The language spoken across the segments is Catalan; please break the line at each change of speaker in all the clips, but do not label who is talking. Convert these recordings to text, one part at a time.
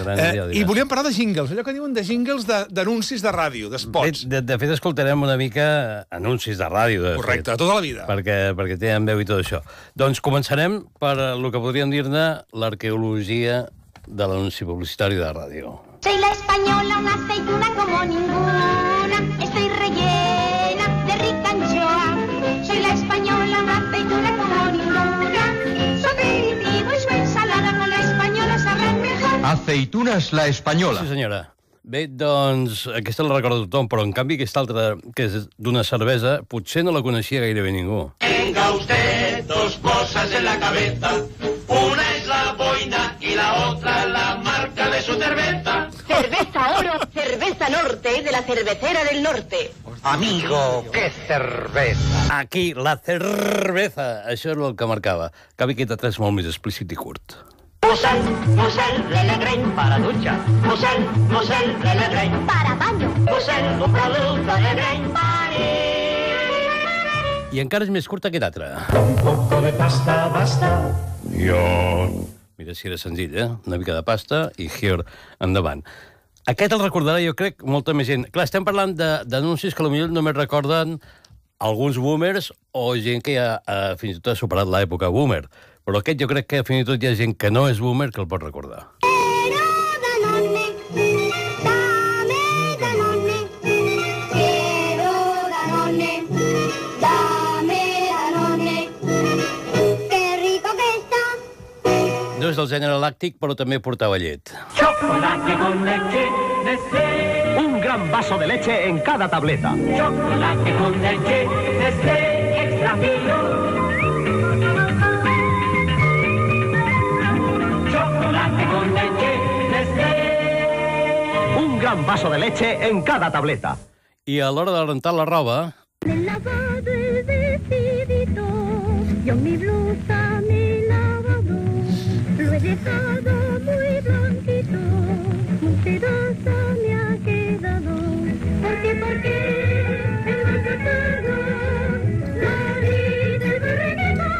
I volíem parlar de jingles, allò que diuen de jingles d'anuncis de ràdio, d'espots.
De fet, escoltarem una mica anuncis de ràdio.
Correcte, tota la vida.
Perquè tenen veu i tot això. Doncs començarem per el que podríem dir-ne l'arqueologia de l'anunci publicitari de ràdio.
Soy la española, una aceituna como ninguna. Estoy rellena de rica anchoa. Soy la española, una aceituna como ninguna. Su aperitivo y su ensalada con la española sabrán mejor.
Aceitunes la española.
Sí, senyora. Bé, doncs, aquesta la recorda tothom, però en canvi aquesta altra, que és d'una cervesa, potser no la coneixia gairebé ningú.
Tenga usted dos cosas en la cabeza. Una es la boina y la otra la marca de su cerveza.
Cerveza Oro, cerveza Norte, de la cervecera del norte.
Amigo, qué cerveza.
Aquí, la cerveza. Això era el que marcava. Cavi que aquest és molt més explícit i curt.
Musel, Musel, Lelegren para ducha. Musel, Lelegren
Para baño.
Musel, un producto Lelegren para...
I encara és més curta que l'altra.
Un poco de pasta basta.
Mira si era senzill, Una mica de pasta i here endavant. Aquest el recordarà, jo crec, molta més gent. Clar, estem parlant d'anuncis que potser només recorden alguns boomers o gent que ja fins i tot ha superat l'època boomer. Però aquest jo crec que fins i tot hi ha gent que no és boomer que el pot recordar. No és del gènere làctic, però també portava llet.
Chocolate con leche Nestlé.
Un gran vaso de leche en cada tableta.
Chocolate con leche Nestlé extra fino. Chocolate con leche Nestlé.
Un gran vaso de leche en cada tableta.
I a l'hora de rentar la roba...
Me he lavado el vestidito, yo mi blusa, mi lavado, lo he dejado muy blanquito, muy sedosa me ha quedado. ¿Por qué? El maltratado, la vida del borreguito.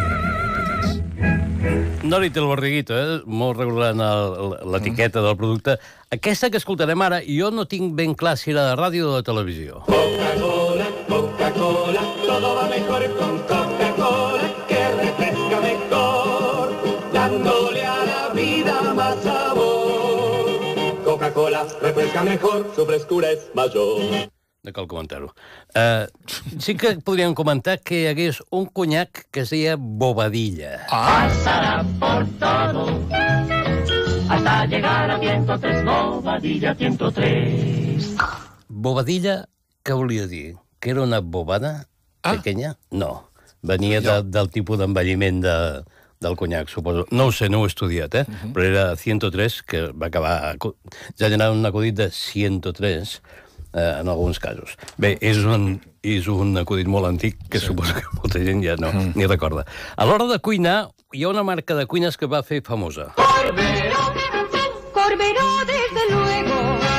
Nori té el barriguito, molt recordant l'etiqueta del producte. Aquesta que escoltarem ara, jo no tinc ben clar si era de ràdio o de televisió.
Coca-Cola, Coca-Cola, todo va mejor con Coca-Cola, que refresca mejor, dándole a la vida más sabor. Coca-Cola refresca mejor, su frescura es mayor.
No cal comentar-ho. Sí que podríem comentar que hi hagués un conyac que es deia Bobadilla.
Pasará por todo, hasta llegar a 103, Bobadilla 103.
Bobadilla, què volia dir? Que era una bobada pequeña? No. Venia del tipus d'envelliment del conyac, suposo. No ho sé, no ho he estudiat, però era 103, que va acabar... Ja hi ha un acudit de 103, en alguns casos. Bé, és un acudit molt antic que suposo que molta gent ja no ni recorda. A l'hora de cuinar, hi ha una marca de cuines que va fer famosa.
Corbero, desde luego,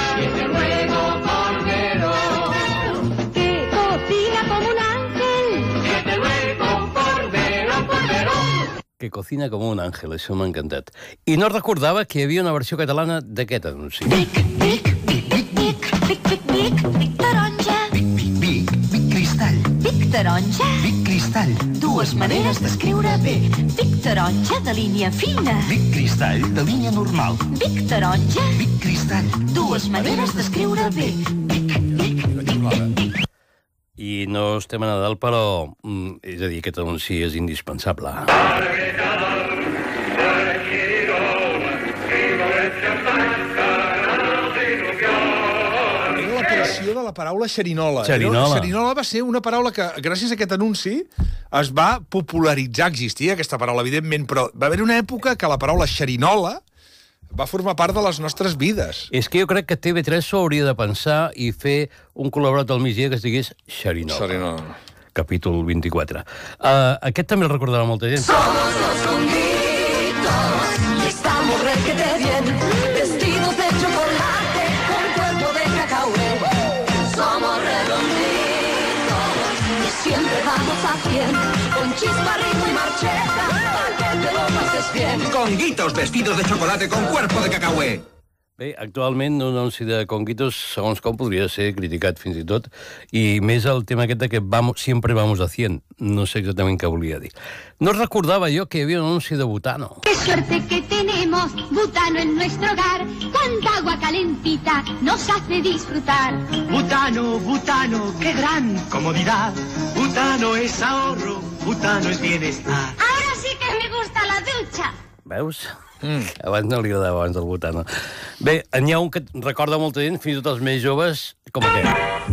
Cordero,
que cocina como un ángel.
desde luego, Cordero.
Que cocina com un àngel, això m'ha encantat. I no recordava que hi havia una versió catalana d'aquest anunci.
Vic taronja.
Vic cristall.
Vic taronja.
Vic cristall.
Dues maneres d'escriure Vic. Vic taronja de línia fina.
Vic cristall de línia normal.
Vic taronja.
Vic cristall.
Dues maneres d'escriure Vic.
I no estem a Nadal, però... és a dir, aquest anunci és indispensable.
Era la creació de la paraula xerinola.
Xerinola.
Xerinola va ser una paraula que, gràcies a aquest anunci, es va popularitzar. Existia aquesta paraula, evidentment, però va haver una època que la paraula xerinola va formar part de les nostres vides.
És que jo crec que TV3 s'ho hauria de pensar i fer un col·laborat al migdia que es digués Xerinola.
Xerinola.
Capítol 24. Aquest també el recordarà molta gent.
Somos los conguitos y estamos requete bien, vestidos de chocolate con cuerpo de cacahué. Somos redonditos y siempre vamos a 100, con chispa, ritmo y marcheta, para que te lo pases bien.
Conguitos vestidos de chocolate con cuerpo de cacahué.
Bé, actualment un anunci de Conquitos, segons com, podria ser criticat fins i tot, i més el tema aquest de que siempre vamos a 100. No sé exactament què volia dir. No recordava jo que hi havia un anunci de Butano.
Qué suerte que tenemos Butano en nuestro hogar. Cuánta agua calentita nos hace disfrutar.
Butano, Butano, qué gran comodidad. Butano es ahorro, Butano es bienestar.
Ahora sí que me gusta la ducha.
Veus? Abans no li agradava abans el Butano. Bé, n'hi ha un que recorda molta gent, fins i tot els més joves, com aquest.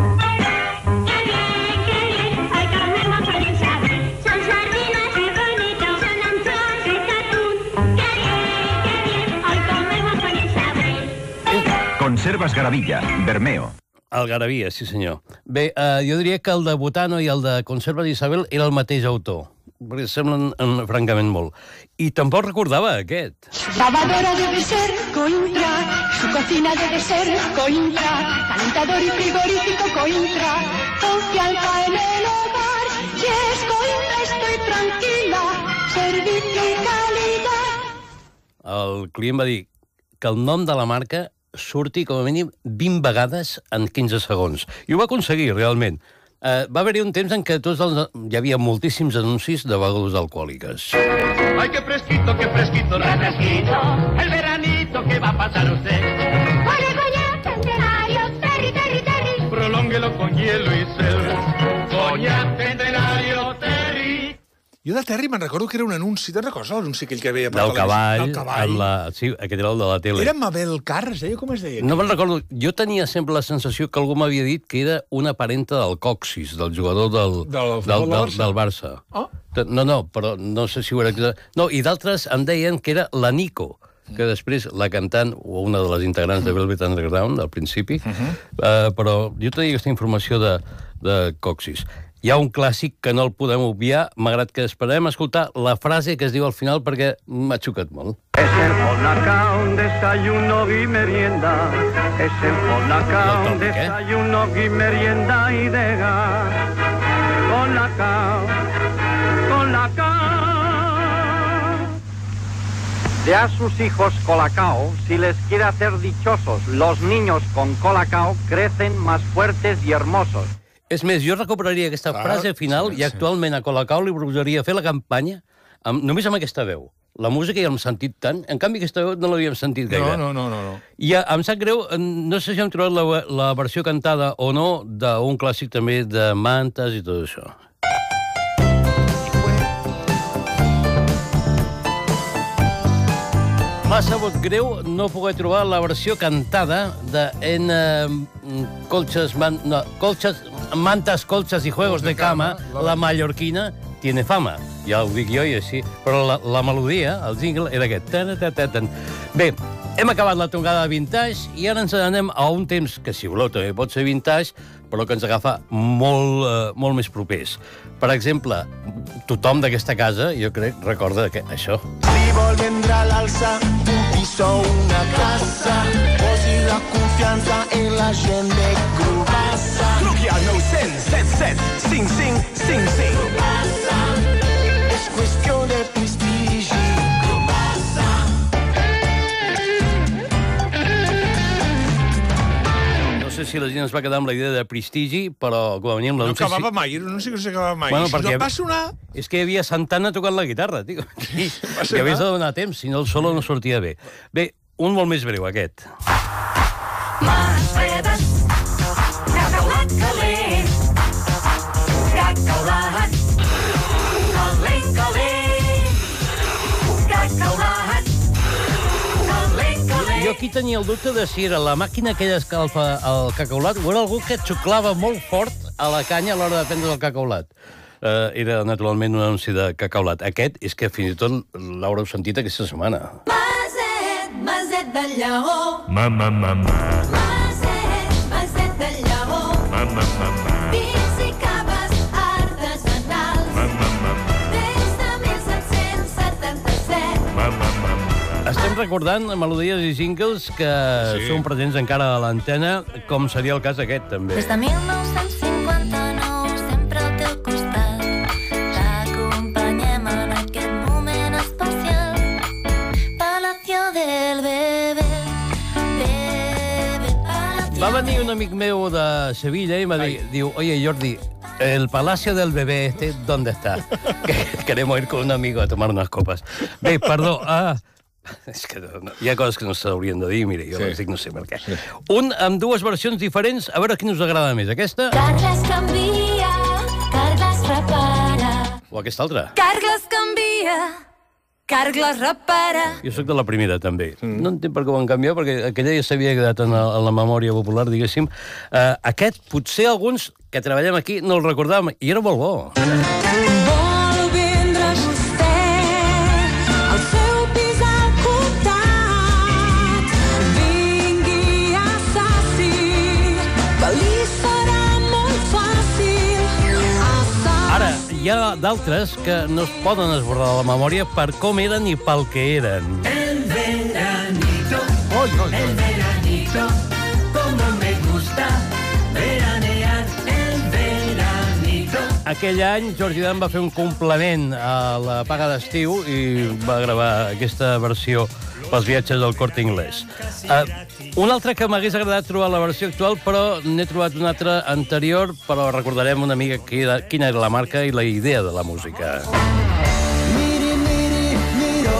Conservas Garavilla, Bermeo.
El Garavia, sí senyor. Bé, jo diria que el de Butano i el de Conservas Isabel era el mateix autor, perquè semblen francament molt. I tampoc recordava aquest.
Lavadora debe ser Cointra, su cocina debe ser Cointra, calentador y frigorífico Cointra, confianza en el hogar, si es Cointra estoy tranquila, servicio y calidad. El
client va dir que el nom de la marca surti com a mínim 20 vegades en 15 segons. I ho va aconseguir, realment. Va haver-hi un temps en què hi havia moltíssims anuncis de begudes alcohòliques.
Ay, qué fresquito, refresquito, el veranito que va a pasar usted.
Con el coñac centenario, Terry, Terry, Terry.
Prolónguelo con hielo y selva. Coñac centenario, Terry.
Jo de Terry me'n recordo que era un anunci, te'n recordes l'anunci aquell que veia per
Del cavall.
El cavall.
Sí, aquest era el de la tele.
Era Mabel Carr, es deia? Com es deia?
No me'n recordo. Jo tenia sempre la sensació que algú m'havia dit que era una parenta del Coxis, del jugador del Barça.
Oh.
No, però no sé si ho era... No, i d'altres em deien que era la Nico, que després la cantant, o una de les integrants de Velvet Underground, al principi, però jo tenia aquesta informació de Coxis. Hi ha un clàssic que no el podem obviar, malgrat que esperem escoltar la frase que es diu al final perquè m'ha xocat molt.
Es el Colacao, un desayuno y merienda. Es el Colacao, un desayuno y merienda y de gas. Colacao, Colacao. De a sus hijos Colacao, si les quiere hacer dichosos, los niños con Colacao crecen más fuertes y hermosos.
És més, jo recuperaria aquesta frase final i actualment a Colacao li proposaria fer la campanya només amb aquesta veu. La música ja l'hem sentit tant, en canvi aquesta veu no l'havíem sentit gaire.
No.
I em sap greu, no sé si hem trobat la versió cantada o no d'un clàssic també de Mantes i tot això. M'ha sabut greu no poder trobar la versió cantada de Mantas, colchas y juegos de cama, la mallorquina tiene fama. Ja ho dic jo i així. Però la melodia, el jingle, era aquest. Bé, hem acabat la tongada de vintage i ara ens anem a un temps que, si voleu, també pot ser vintage, però que ens agafa molt més propers. Per exemple, tothom d'aquesta casa, jo crec, recorda això.
Si vendrà l'alça, un piso, una casa, posi la confiança en la gent de Crubassa. Truqui al 900 77 55 Crubassa. És qüestió de prestigi. Crubassa.
No sé si la gent es va quedar amb la idea de prestigi, però com a mínim...
No acabava mai, no sé que no s'acabava mai.
Bueno,
si no va sonar...
És que hi havia Santana tocant la guitarra, tio. I havies de donar temps, si no el solo no sortia bé. Bé, un molt més breu, aquest.
Mercedes, cacaulat calent, cacaulat, calent, cacaulat, calent.
Jo aquí tenia el dubte de si era la màquina aquella que escalfa el cacaulat o era algú que xuclava molt fort a la canya a l'hora de prendre el cacaulat. Era, naturalment, un anunci de cacaulat. Aquest és que fins i tot l'haureu sentit aquesta setmana.
Maset del Lleó.
Mamá.
Maset del Lleó.
Mamá.
Vins i caves artesanals. Des de 1777.
Estem recordant melodies i jingles que són presents encara a l'antena, com seria el cas aquest, també.
Des de 1959, sempre al teu costat, t'acompanyem en aquest moment especial. Palacio del Bebé,
Va venir un amic meu de Sevilla i m'ha dit, diu, oye, Jordi, el Palacio del Bebé ¿dónde está? Que queremos ir con un amigo a tomar unas copas. Bé, perdó, és que hi ha coses que no s'haurien de dir, mira, jo dic no sé per què. Un amb dues versions diferents, a veure quina us agrada més, aquesta
Carglass canvia, Carglass repara.
o aquesta altra.
Carglass canvia, Carglass repara.
Jo sóc de la primera, també. No entenc per què ho van canviar, perquè aquella ja s'havia quedat en la memòria popular, diguéssim. Aquest, potser alguns que treballem aquí no el recordàvem, i era molt bo.
Vol vendre vostè el seu pis al comtat. Vingui a Saci, que li serà molt fàcil.
Ara, hi ha d'altres que no es poden esborrar de la memòria per com eren i pel que eren.
El veranito, el veranito, como me gusta veranear el veranito.
Aquell any, Jordi Dan va fer un complement a la paga d'estiu i va gravar aquesta versió pels viatges del Corte Inglés. Un altre que m'hagués agradat trobar la versió actual, però n'he trobat una altra anterior, però recordarem una mica quina era la marca i la idea de la música.
Miri, miri, miro.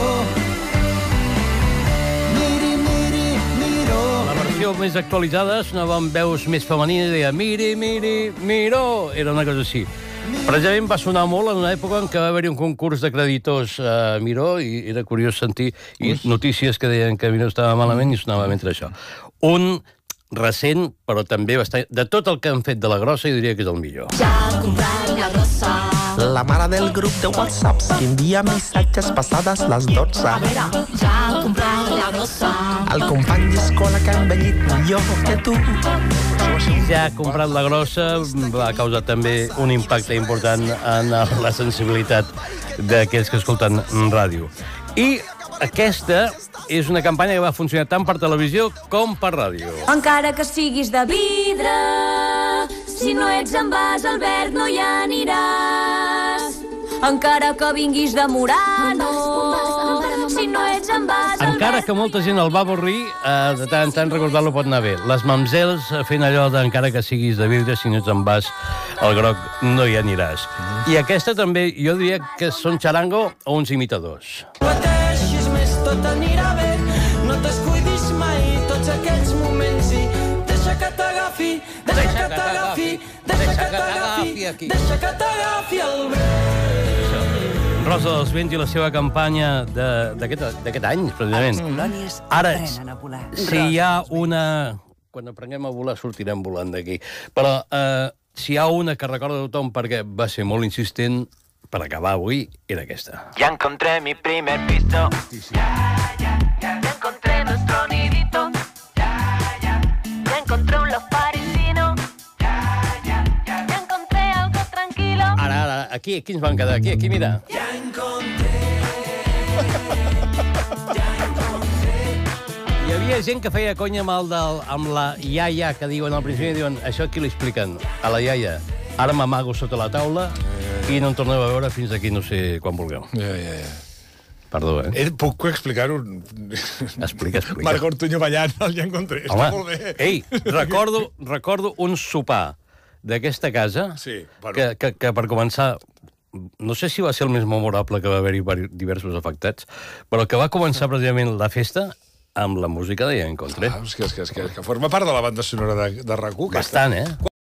Miri, miri, miro.
La versió més actualitzada sonava amb veus més femenines i deia miri, miri, miro. Era una cosa així. Precisament va sonar molt en una època en què va haver-hi un concurs de creditors a Miró i era curiós sentir notícies que deien que Miró estava malament i sonava mentre això. Un recent, però també bastant... De tot el que han fet de la grossa, jo diria que és el millor.
Ja comprat la grossa.
La mare del grup de WhatsApp que envia missatges passades les 12.
A veure, ja comprat la grossa.
El company d'escola que ha envellit millor que tu.
Ja ha comprat la grossa, va causar també un impacte important en la sensibilitat d'aquells que escolten ràdio. I aquesta és una campanya que va funcionar tant per televisió com per ràdio.
Encara que siguis de vidre, si no ets en vas, Albert, no hi aniràs. Encara que vinguis de Murano, si no ets en vas,
Encara que molta gent el va avorrir, de tant en tant recordar-lo pot anar bé. Les mamzels fent allò d'encara que siguis de vidre, si no ets en vas, el groc no hi aniràs. I aquesta també, jo diria que són xarango o uns imitadors.
Pateixis més, tot anirà bé. No t'escuidis mai tots aquells moments i deixa que t'agafi, deixa que t'agafi, deixa que t'agafi, deixa que t'agafi el vent.
Rosa dels Vents i la seva campanya d'aquest any, precisament.
colònies
Ara,
aprenen a volar.
si hi ha una... Quan aprenguem a volar sortirem volant d'aquí. Però si hi ha una que recorda tothom perquè va ser molt insistent, per acabar avui, era aquesta.
Ya encontré mi primer piso. Ya encontré nuestro nidito. Ya encontré un los parisino. Ya encontré algo tranquilo.
Ara, aquí ens van quedar? Aquí, mira. Hi havia gent que feia conya amb la iaia que diuen al principi, diuen, això qui li expliquen? A la iaia. Ara m'amago sota la taula i no em torneu a veure fins aquí no sé quan vulgueu.
Ja.
Perdó,
Puc explicar-ho?
Explica.
Marc Ortuño ballant, ja encontré. Està molt bé.
Ei, recordo un sopar d'aquesta casa que per començar, no sé si va ser el més memorable que va haver-hi diversos afectats, però que va començar precisament la festa amb la música de Ja Encontré.
És que forma part de la banda sonora de RAC1.
Bastant,